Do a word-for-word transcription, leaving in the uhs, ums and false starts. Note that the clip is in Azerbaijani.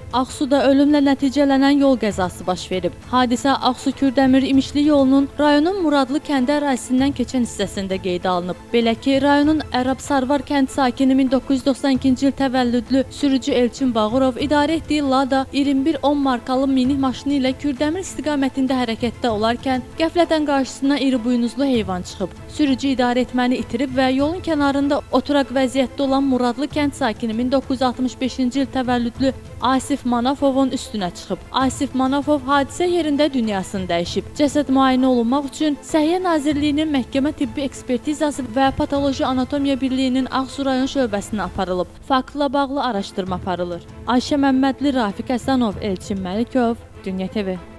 Ağsuda ölümlə nəticələnən yol qəzası baş verib. Hadisə Ağsu-Kürdəmir İmişli yolunun rayonun Muradlı kəndi ərazisindən keçən hissəsində qeydə alınıb. Belə ki, rayonun Ərəb Sarvar kənd sakini min doqquz yüz doxsan ikinci il təvəllüdlü sürücü Elçin Bağırov idarə etdiyi Lada iyirmi bir on markalı minik maşını ilə Kürdəmir istiqamətində hərəkətdə olarkən qəflətən qarşısına iri buynuzlu heyvan çıxıb. Sürücü idarə etməni itirib və yolun kənarında oturaq vəziyyətdə olan Muradlı kənd sakini min doqquz yüz altmış beşinci il təvəllüdlü Asif Manafovun üstünə çıxıb. Asif Manafov hadisə yerində dünyasını dəyişib. Cəsəd müayinə olunmaq üçün Səhiyyə Nazirliyinin məhkəmə tibbi ekspertizası və patoloji anatomiya birliyinin Ağsu rayon şöbəsinə aparılıb. Faktla bağlı araşdırma aparılır. Ayşə Məmmədli, Rafiq Həsənov, Elçin Məlikov, Dünya T V.